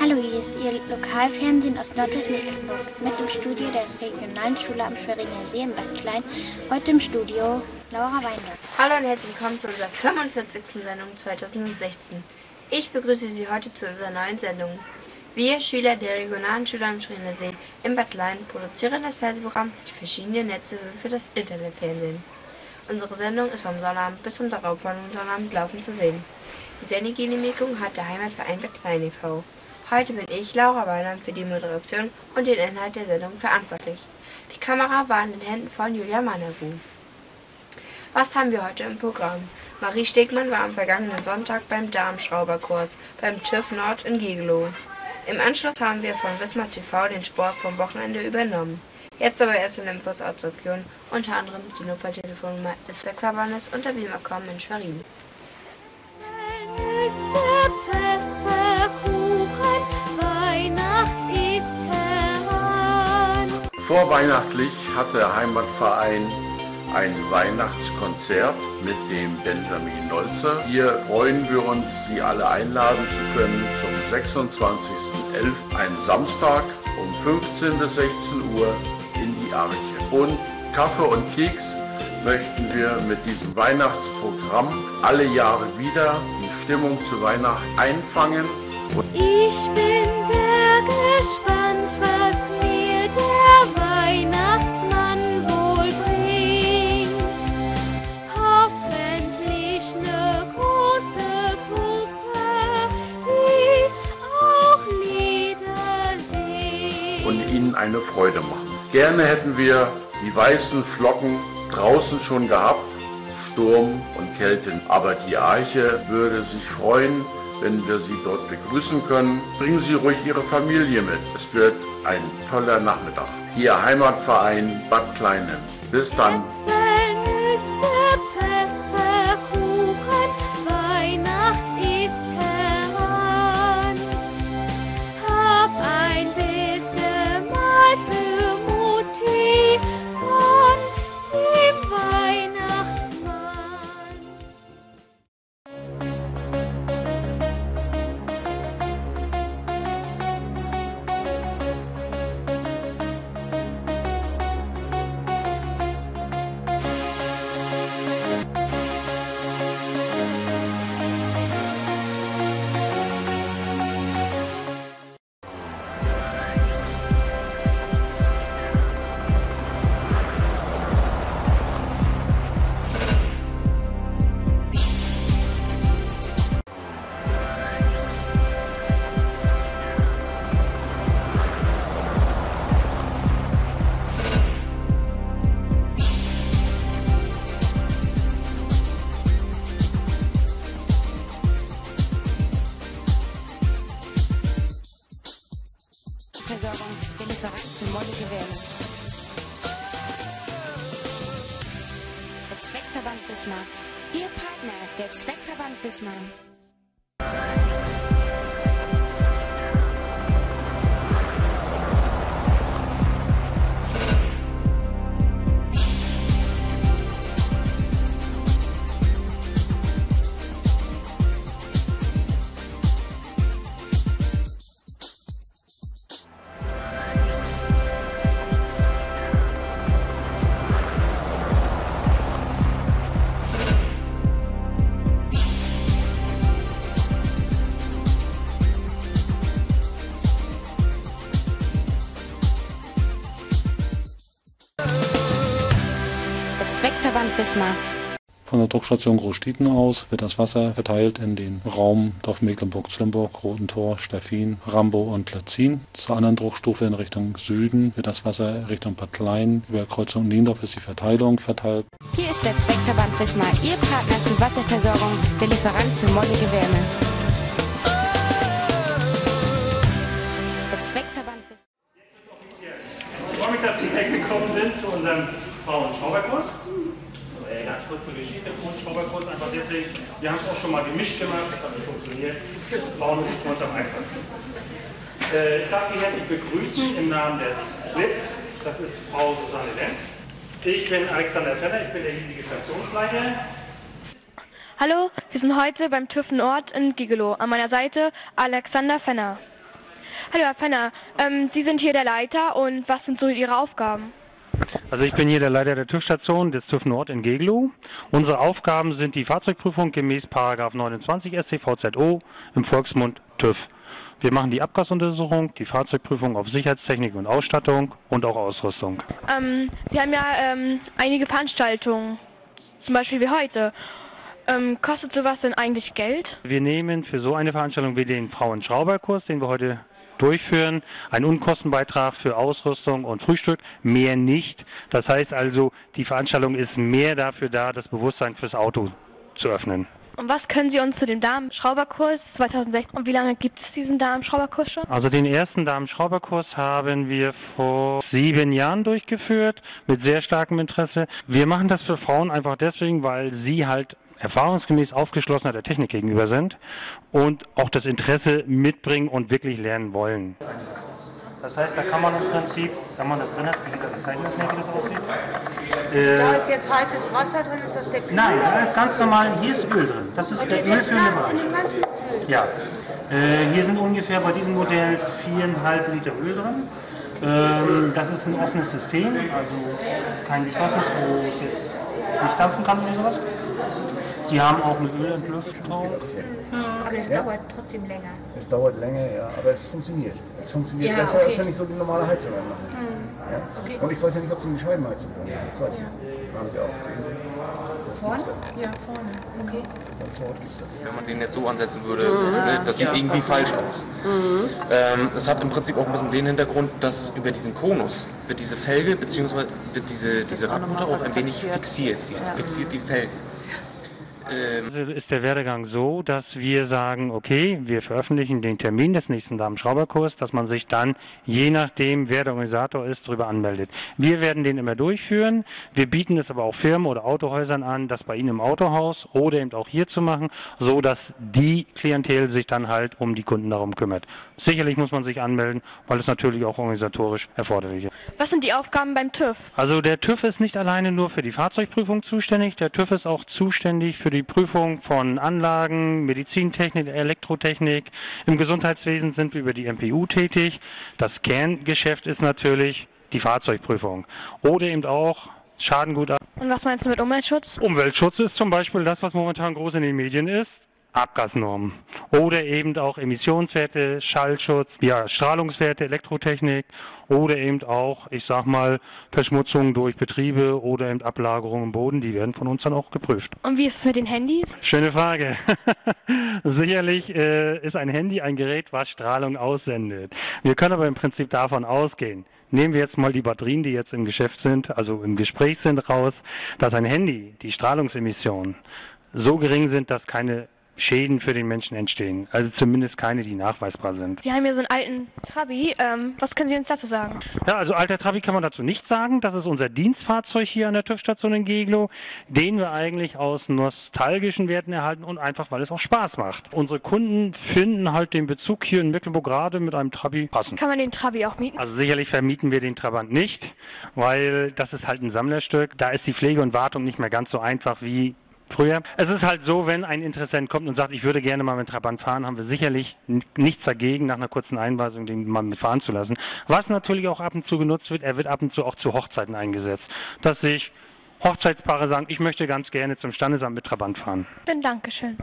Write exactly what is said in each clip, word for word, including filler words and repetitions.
Hallo, hier ist Ihr Lokalfernsehen aus Nordwestmecklenburg mit dem Studio der regionalen Schule am Schweriner See in Bad Klein. Heute im Studio Laura Weindorf. Hallo und herzlich willkommen zu unserer fünfundvierzigsten Sendung zweitausendsechzehn. Ich begrüße Sie heute zu unserer neuen Sendung. Wir, Schüler der regionalen Schule am Schweriner See in Bad Klein, produzieren das Fernsehprogramm für die verschiedenen Netze sowie für das Internetfernsehen. Unsere Sendung ist vom Sonnabend bis zum darauffolgenden Sonnabend laufend zu sehen. Die Sendegenehmigung hat der Heimatverein Bad Klein e V Heute bin ich, Laura Weindorf, für die Moderation und den Inhalt der Sendung verantwortlich. Die Kamera war in den Händen von Julia Manabu. Was haben wir heute im Programm? Marie Stegmann war am vergangenen Sonntag beim Darmschrauberkurs beim TÜV Nord in Giegelow. Im Anschluss haben wir von Wismar T V den Sport vom Wochenende übernommen. Jetzt aber erst in Infos Ortsregion, unter anderem die Notfalltelefonnummer des Zweckverbandes und der Willkommen in Schwerin. Vorweihnachtlich hat der Heimatverein ein Weihnachtskonzert mit dem Benjamin Nolzer. Hier freuen wir uns, Sie alle einladen zu können zum sechsundzwanzigsten elften, einen Samstag um fünfzehn bis sechzehn Uhr in die Arche. Und Kaffee und Keks möchten wir mit diesem Weihnachtsprogramm alle Jahre wieder die Stimmung zu Weihnachten einfangen. Und ich bin sehr gespannt, was mir der Weihnachtsmann wohl bringt. Hoffentlich eine große Puppe, die auch Lieder singt. Und Ihnen eine Freude machen. Gerne hätten wir die weißen Flocken draußen schon gehabt, Sturm und Kälte. Aber die Arche würde sich freuen, wenn wir Sie dort begrüßen können. Bringen Sie ruhig Ihre Familie mit. Es wird ein toller Nachmittag. Ihr Heimatverein Bad Kleinen. Bis dann. Äpfel, Nüsse, Pfefferkuchen, Weihnacht ist heran. Hab ein Bild gemalt für Mutti von dem Weihnachtsmann. Versorgung der Lieferanten für mollige Wärme. Der Zweckverband Wismar. Ihr Partner, der Zweckverband Wismar. Zweckverband Wismar. Von der Druckstation Großstieten aus wird das Wasser verteilt in den Raum Dorf Mecklenburg-Zwillenburg, Rotentor, Steffin, Rambo und Latzin. Zur anderen Druckstufe in Richtung Süden wird das Wasser Richtung Bad Klein. Über Kreuzung Niendorf ist die Verteilung verteilt. Hier ist der Zweckverband Wismar, Ihr Partner für Wasserversorgung, der Lieferant für mollige Wärme. Der Zweckverband Wismar. Ich freue mich, dass Sie hergekommen sind zu unserem Frauen-Schrauberkurs. Äh, ganz kurz zur Geschichte von Schrauberkurs, einfach deswegen, wir haben es auch schon mal gemischt gemacht, das hat nicht funktioniert. Frauen sind für uns am einfachsten. Äh, ich darf Sie herzlich begrüßen im Namen des Blitz, das ist Frau Susanne Wendt. Ich bin Alexander Fenner, ich bin der hiesige Stationsleiter. Hallo, wir sind heute beim TÜV Nord in Giegelow. An meiner Seite Alexander Fenner. Hallo Herr Fenner, ähm, Sie sind hier der Leiter und was sind so Ihre Aufgaben? Also ich bin hier der Leiter der TÜV-Station des TÜV Nord in Geglow. Unsere Aufgaben sind die Fahrzeugprüfung gemäß Paragraph neunundzwanzig S t V Z O, im Volksmund TÜV. Wir machen die Abgasuntersuchung, die Fahrzeugprüfung auf Sicherheitstechnik und Ausstattung und auch Ausrüstung. Ähm, Sie haben ja ähm, einige Veranstaltungen, zum Beispiel wie heute. Ähm, kostet sowas denn eigentlich Geld? Wir nehmen für so eine Veranstaltung wie den Frauenschrauberkurs, den wir heute durchführen, einen Unkostenbeitrag für Ausrüstung und Frühstück, mehr nicht. Das heißt also, die Veranstaltung ist mehr dafür da, das Bewusstsein fürs Auto zu öffnen. Und was können Sie uns zu dem Damenschrauberkurs zweitausendsechzehn und wie lange gibt es diesen Damenschrauberkurs schon? Also den ersten Damenschrauberkurs haben wir vor sieben Jahren durchgeführt, mit sehr starkem Interesse. Wir machen das für Frauen einfach deswegen, weil sie halt erfahrungsgemäß aufgeschlossener der Technik gegenüber sind und auch das Interesse mitbringen und wirklich lernen wollen. Das heißt, da kann man im Prinzip, wenn man das drin hat, wie gesagt, wir zeigen das nicht, wie das aussieht. Äh, da ist jetzt heißes Wasser drin, ist das der Kühler? Nein, da ist ganz normal, hier ist Öl drin. Das ist der ölführende Bereich. Ja, äh, hier sind ungefähr bei diesem Modell viereinhalb Liter Öl drin. Ähm, das ist ein offenes System, also kein geschlossenes, wo es jetzt nicht dampfen kann oder sowas. Sie haben auch eine Ölentlüftung. Aber das dauert trotzdem länger. Es dauert länger, ja, aber es funktioniert. Es funktioniert ja, besser, okay. als wenn ich so die normale Heizung anmache. Mhm. Ja? Okay. Und ich weiß ja nicht, ob Sie eine Scheibenheizung haben. Das weiß ich ja. nicht. Haben Sie auch gesehen? Vorne? Ja, vorne. Okay. Wenn man den jetzt so ansetzen würde, mhm. das sieht ja. irgendwie falsch aus. Mhm. Ähm, es hat im Prinzip auch ein bisschen den Hintergrund, dass über diesen Konus wird diese Felge bzw. wird diese, diese Radmutter auch ein wenig fixiert. Sie ja. fixiert die Felgen. Also ist der Werdegang so, dass wir sagen, okay, wir veröffentlichen den Termin des nächsten Damenschrauberkurs, dass man sich dann, je nachdem, wer der Organisator ist, darüber anmeldet. Wir werden den immer durchführen. Wir bieten es aber auch Firmen oder Autohäusern an, das bei ihnen im Autohaus oder eben auch hier zu machen, so dass die Klientel sich dann halt um die Kunden darum kümmert. Sicherlich muss man sich anmelden, weil es natürlich auch organisatorisch erforderlich ist. Was sind die Aufgaben beim TÜV? Also der TÜV ist nicht alleine nur für die Fahrzeugprüfung zuständig, der TÜV ist auch zuständig für die Prüfung von Anlagen, Medizintechnik, Elektrotechnik. Im Gesundheitswesen sind wir über die M P U tätig. Das Kerngeschäft ist natürlich die Fahrzeugprüfung oder eben auch Schadengutachten. Und was meinst du mit Umweltschutz? Umweltschutz ist zum Beispiel das, was momentan groß in den Medien ist. Abgasnormen oder eben auch Emissionswerte, Schallschutz, ja, Strahlungswerte, Elektrotechnik oder eben auch, ich sag mal, Verschmutzung durch Betriebe oder eben Ablagerungen im Boden, die werden von uns dann auch geprüft. Und wie ist es mit den Handys? Schöne Frage. Sicherlich äh, ist ein Handy ein Gerät, was Strahlung aussendet. Wir können aber im Prinzip davon ausgehen, nehmen wir jetzt mal die Batterien, die jetzt im Geschäft sind, also im Gespräch sind, raus, dass ein Handy, die Strahlungsemissionen so gering sind, dass keine Schäden für den Menschen entstehen. Also zumindest keine, die nachweisbar sind. Sie haben hier so einen alten Trabi. Ähm, was können Sie uns dazu sagen? Ja, also alter Trabi kann man dazu nichts sagen. Das ist unser Dienstfahrzeug hier an der TÜV-Station in Geglow, den wir eigentlich aus nostalgischen Werten erhalten und einfach, weil es auch Spaß macht. Unsere Kunden finden halt den Bezug hier in Mecklenburg gerade mit einem Trabi passend. Kann man den Trabi auch mieten? Also sicherlich vermieten wir den Trabant nicht, weil das ist halt ein Sammlerstück. Da ist die Pflege und Wartung nicht mehr ganz so einfach wie früher. Es ist halt so, wenn ein Interessent kommt und sagt, ich würde gerne mal mit Trabant fahren, haben wir sicherlich nichts dagegen, nach einer kurzen Einweisung den mal mitfahren zu lassen. Was natürlich auch ab und zu genutzt wird, er wird ab und zu auch zu Hochzeiten eingesetzt. Dass sich Hochzeitspaare sagen, ich möchte ganz gerne zum Standesamt mit Trabant fahren. Dann Dankeschön.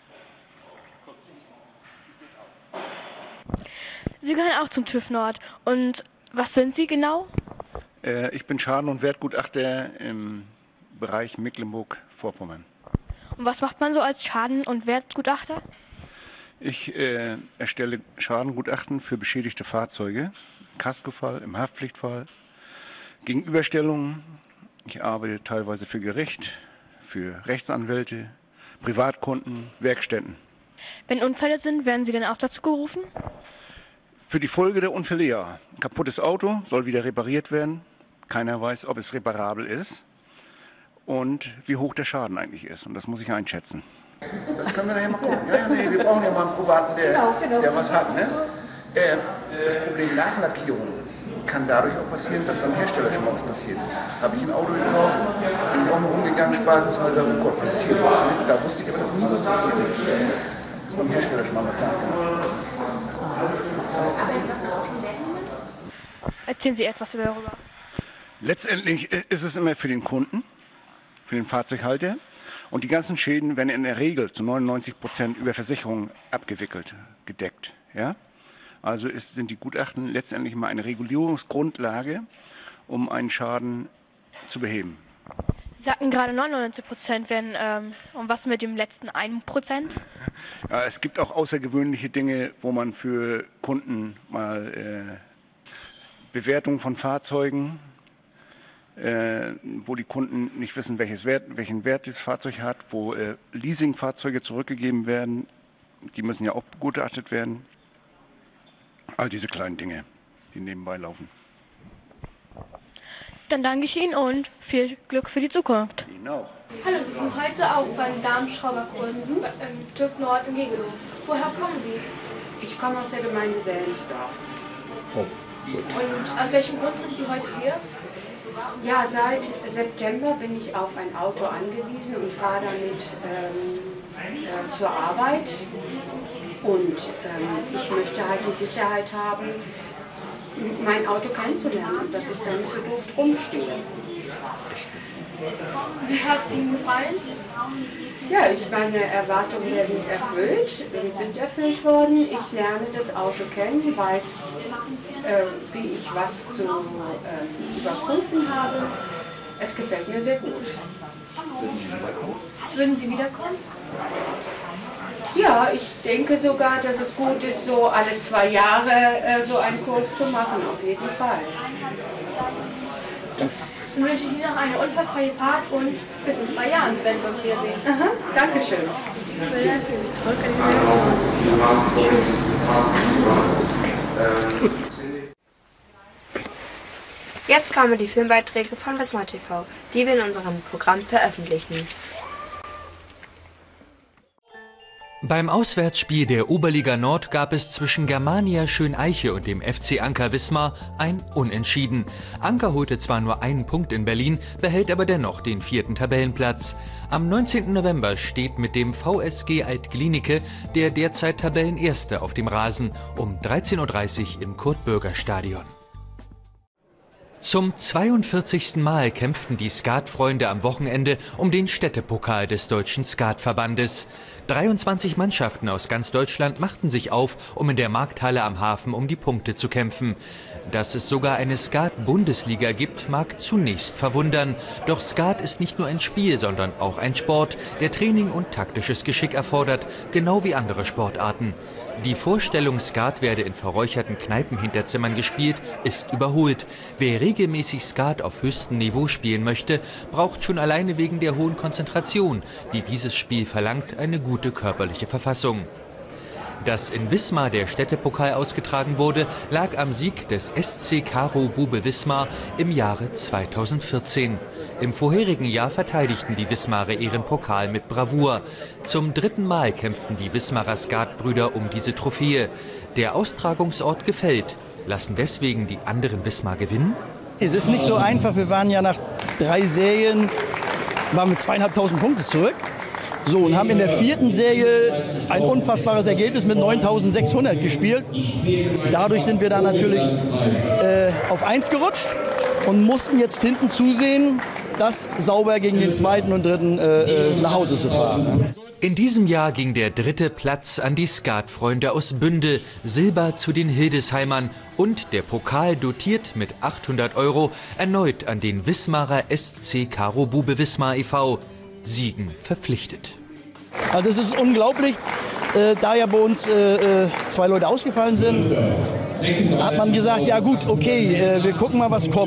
Sie gehören auch zum TÜV Nord. Und was sind Sie genau? Äh, ich bin Schaden- und Wertgutachter im Bereich Mecklenburg-Vorpommern. Und was macht man so als Schaden- und Wertgutachter? Ich äh, erstelle Schadengutachten für beschädigte Fahrzeuge, Kaskofall, im Haftpflichtfall, Gegenüberstellungen. Ich arbeite teilweise für Gericht, für Rechtsanwälte, Privatkunden, Werkstätten. Wenn Unfälle sind, werden Sie denn auch dazu gerufen? Für die Folge der Unfälle ja. Ein kaputtes Auto soll wieder repariert werden. Keiner weiß, ob es reparabel ist und wie hoch der Schaden eigentlich ist. Und das muss ich einschätzen. Das können wir nachher mal gucken. Ja, ja, nee, wir brauchen ja mal einen Probaten, der, genau, genau. der was hat. Ne? Äh, das Problem Nachlackierung kann dadurch auch passieren, dass beim Hersteller schon mal was passiert ist. Habe ich ein Auto gekauft, bin ich auch mal rumgegangen, spaßeshalber, oh Gott, was ist hier los? Ne? Da wusste ich aber, dass nie was passiert ist. Ist beim Hersteller schon mal was nachgemacht. Also ist das Erzählen Sie etwas darüber. Letztendlich ist es immer für den Kunden, für den Fahrzeughalter. Und die ganzen Schäden werden in der Regel zu neunundneunzig Prozent über Versicherungen abgewickelt, gedeckt. Ja? Also ist, sind die Gutachten letztendlich mal eine Regulierungsgrundlage, um einen Schaden zu beheben. Sie sagten gerade neunundneunzig Prozent werden, ähm, und was mit dem letzten ein Prozent? Ja, es gibt auch außergewöhnliche Dinge, wo man für Kunden mal äh, Bewertung von Fahrzeugen, Äh, wo die Kunden nicht wissen, welches Wert, welchen Wert das Fahrzeug hat, wo äh, Leasingfahrzeuge zurückgegeben werden, die müssen ja auch begutachtet werden. All diese kleinen Dinge, die nebenbei laufen. Dann danke ich Ihnen und viel Glück für die Zukunft. Ihnen auch. Hallo, Sie sind heute auch beim Darmschrauberkurs im TÜV Nord in Gegelow. Woher kommen Sie? Ich komme aus der Gemeinde Selmsdorf. Oh, und aus welchem Grund sind Sie heute hier? Ja, seit September bin ich auf ein Auto angewiesen und fahre damit ähm, äh, zur Arbeit. Und ähm, ich möchte halt die Sicherheit haben, mein Auto kennenzulernen und dass ich da nicht so doof rumstehe. Wie hat es Ihnen gefallen? Ja, ich meine Erwartungen werden erfüllt, sind erfüllt worden. Ich lerne das Auto kennen, weiß, äh, wie ich was zu äh, überprüfen habe. Es gefällt mir sehr gut. Würden Sie wiederkommen? Ja, ich denke sogar, dass es gut ist, so alle zwei Jahre äh, so einen Kurs zu machen, auf jeden Fall. Dann wünsche ich Ihnen noch eine unfallfreie Fahrt und bis in zwei Jahren, wenn wir uns wiedersehen. Aha, Dankeschön. Zurück in die Jetzt kommen die Filmbeiträge von Wismar T V, die wir in unserem Programm veröffentlichen. Beim Auswärtsspiel der Oberliga Nord gab es zwischen Germania Schöneiche und dem F C Anker Wismar ein Unentschieden. Anker holte zwar nur einen Punkt in Berlin, behält aber dennoch den vierten Tabellenplatz. Am neunzehnten November steht mit dem V S G Alt-Glienicke der derzeit Tabellenerste auf dem Rasen um dreizehn Uhr dreißig im Kurt-Bürger-Stadion. Zum zweiundvierzigsten Mal kämpften die Skatfreunde am Wochenende um den Städtepokal des Deutschen Skatverbandes. dreiundzwanzig Mannschaften aus ganz Deutschland machten sich auf, um in der Markthalle am Hafen um die Punkte zu kämpfen. Dass es sogar eine Skat-Bundesliga gibt, mag zunächst verwundern. Doch Skat ist nicht nur ein Spiel, sondern auch ein Sport, der Training und taktisches Geschick erfordert, genau wie andere Sportarten. Die Vorstellung, Skat werde in verräucherten Kneipenhinterzimmern gespielt, ist überholt. Wer regelmäßig Skat auf höchstem Niveau spielen möchte, braucht schon alleine wegen der hohen Konzentration, die dieses Spiel verlangt, eine gute körperliche Verfassung. Dass in Wismar der Städtepokal ausgetragen wurde, lag am Sieg des S C Karo Bube Wismar im Jahre zweitausendvierzehn. Im vorherigen Jahr verteidigten die Wismarer ihren Pokal mit Bravour. Zum dritten Mal kämpften die Wismarer Skatbrüder um diese Trophäe. Der Austragungsort gefällt. Lassen deswegen die anderen Wismar gewinnen? Es ist nicht so einfach. Wir waren ja nach drei Serien waren mit zweieinhalbtausend Punkten zurück. So, und haben in der vierten Serie ein unfassbares Ergebnis mit neuntausendsechshundert gespielt. Dadurch sind wir dann natürlich äh, auf eins gerutscht und mussten jetzt hinten zusehen, das sauber gegen den zweiten und dritten äh, nach Hause zu fahren. Ne? In diesem Jahr ging der dritte Platz an die Skatfreunde aus Bünde, Silber zu den Hildesheimern und der Pokal, dotiert mit achthundert Euro, erneut an den Wismarer S C Karo Bube Wismar e V Siegen verpflichtet. Also es ist unglaublich, äh, da ja bei uns äh, zwei Leute ausgefallen sind, hat man gesagt, ja gut, okay, äh, wir gucken mal, was kommt.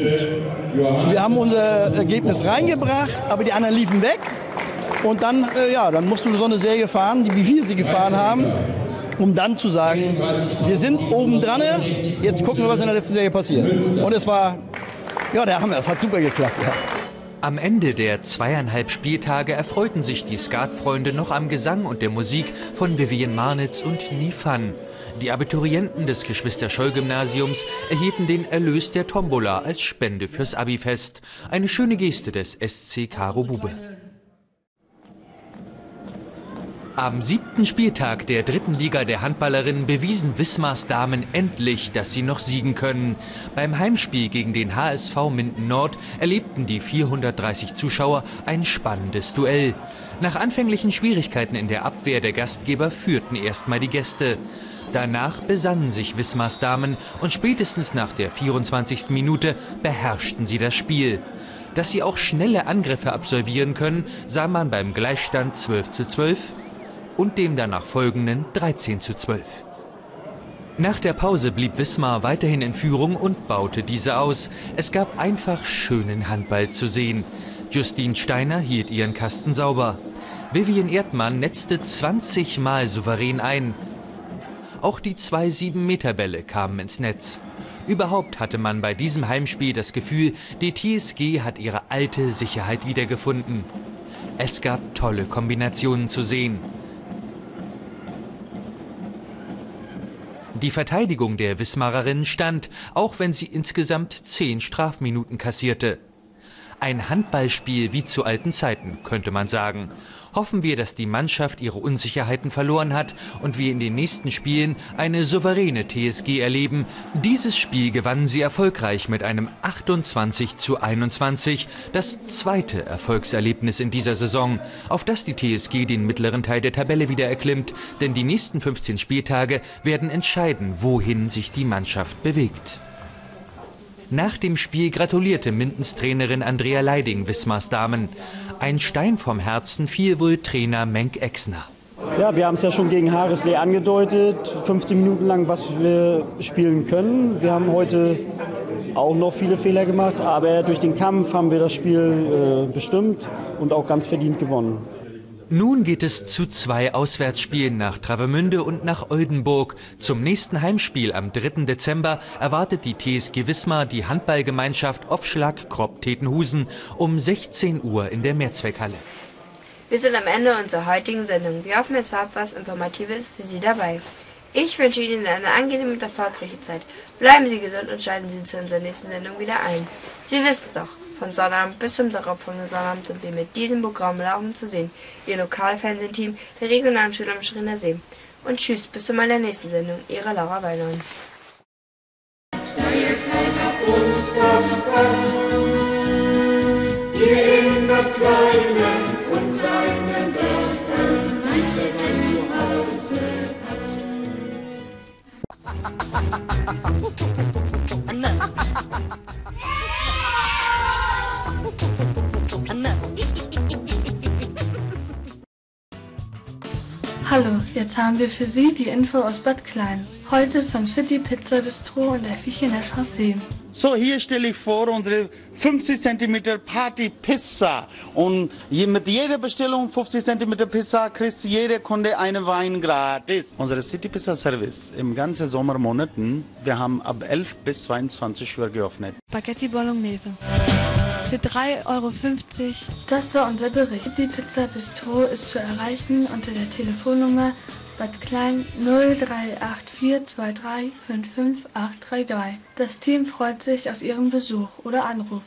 Wir haben unser Ergebnis reingebracht, aber die anderen liefen weg. Und dann, äh, ja, dann musst du so eine Serie fahren, wie wir sie gefahren haben, um dann zu sagen, wir sind oben dran, jetzt gucken wir, was in der letzten Serie passiert. Und es war, ja, der Hammer, es hat super geklappt. Ja. Am Ende der zweieinhalb Spieltage erfreuten sich die Skatfreunde noch am Gesang und der Musik von Vivian Marnitz und Nifan. Die Abiturienten des Geschwister-Scholl-Gymnasiums erhielten den Erlös der Tombola als Spende fürs Abi-Fest. Eine schöne Geste des S C Karo Bube. Am siebten Spieltag der dritten Liga der Handballerinnen bewiesen Wismars Damen endlich, dass sie noch siegen können. Beim Heimspiel gegen den H S V Minden Nord erlebten die vierhundertdreißig Zuschauer ein spannendes Duell. Nach anfänglichen Schwierigkeiten in der Abwehr der Gastgeber führten erstmal die Gäste. Danach besannen sich Wismars Damen und spätestens nach der vierundzwanzigsten Minute beherrschten sie das Spiel. Dass sie auch schnelle Angriffe absolvieren können, sah man beim Gleichstand zwölf zu zwölf und dem danach folgenden dreizehn zu zwölf. Nach der Pause blieb Wismar weiterhin in Führung und baute diese aus. Es gab einfach schönen Handball zu sehen. Justine Steiner hielt ihren Kasten sauber. Vivian Erdmann netzte zwanzig Mal souverän ein. Auch die zwei sieben Meter Bälle kamen ins Netz. Überhaupt hatte man bei diesem Heimspiel das Gefühl, die T S G hat ihre alte Sicherheit wiedergefunden. Es gab tolle Kombinationen zu sehen. Die Verteidigung der Wismarerinnen stand, auch wenn sie insgesamt zehn Strafminuten kassierte. Ein Handballspiel wie zu alten Zeiten, könnte man sagen. Hoffen wir, dass die Mannschaft ihre Unsicherheiten verloren hat und wir in den nächsten Spielen eine souveräne T S G erleben. Dieses Spiel gewannen sie erfolgreich mit einem achtundzwanzig zu einundzwanzig, das zweite Erfolgserlebnis in dieser Saison, auf das die T S G den mittleren Teil der Tabelle wieder erklimmt, denn die nächsten fünfzehn Spieltage werden entscheiden, wohin sich die Mannschaft bewegt. Nach dem Spiel gratulierte Mindens Trainerin Andrea Leiding Wismars Damen. Ein Stein vom Herzen fiel wohl Trainer Menk Exner. Ja, wir haben es ja schon gegen Haareslee angedeutet, fünfzehn Minuten lang, was wir spielen können. Wir haben heute auch noch viele Fehler gemacht, aber durch den Kampf haben wir das Spiel äh, bestimmt und auch ganz verdient gewonnen. Nun geht es zu zwei Auswärtsspielen nach Travemünde und nach Oldenburg. Zum nächsten Heimspiel am dritten Dezember erwartet die T S G Wismar die Handballgemeinschaft Ofschlag-Kropp-Tetenhusen um sechzehn Uhr in der Mehrzweckhalle. Wir sind am Ende unserer heutigen Sendung. Wir hoffen, es war etwas Informatives für Sie dabei. Ich wünsche Ihnen eine angenehme und erfolgreiche Zeit. Bleiben Sie gesund und schalten Sie zu unserer nächsten Sendung wieder ein. Sie wissen doch, von Sonnabend bis zum darauffolgenden Sonnabend sind wir mit diesem Programm laufend zu sehen. Ihr Lokalfernsehteam der regionalen Schule am Schweriner See. Und tschüss, bis zu meiner nächsten Sendung. Ihre Laura Weinhorn. Steuert halt auf uns das Band, hier in Bad Kleinen und seinen Dörfern, mancher sein Zuhause Hallo, jetzt haben wir für Sie die Info aus Bad Klein. Heute vom City Pizza Bistro und der Küche in der Chaussee. So, hier stelle ich vor unsere fünfzig Zentimeter Party Pizza. Und mit jeder Bestellung fünfzig Zentimeter Pizza kriegt jeder Kunde einen Wein gratis. Unsere City Pizza Service im ganzen Sommermonaten, wir haben ab elf bis zweiundzwanzig Uhr geöffnet. Spaghetti Bolognese. Für drei Euro fünfzig. Das war unser Bericht. Die Pizza Bistro ist zu erreichen unter der Telefonnummer Bad Klein null drei acht vier zwei drei fünf fünf acht drei drei. Das Team freut sich auf Ihren Besuch oder Anruf.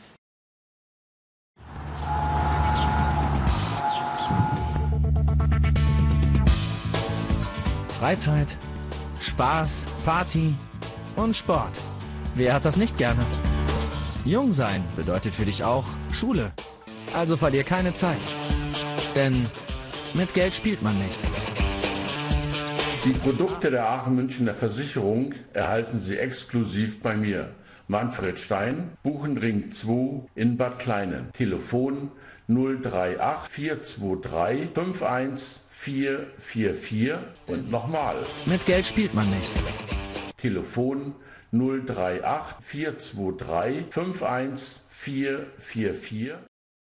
Freizeit, Spaß, Party und Sport. Wer hat das nicht gerne? Jung sein bedeutet für dich auch Schule. Also verlier keine Zeit. Denn mit Geld spielt man nicht. Die Produkte der Aachen-Münchner Versicherung erhalten Sie exklusiv bei mir. Manfred Stein, Buchenring zwei in Bad Kleinen. Telefon null drei acht vier zwei drei fünf eins vier vier vier und nochmal. Mit Geld spielt man nicht. Telefon null drei acht vier zwei drei fünf eins vier vier vier.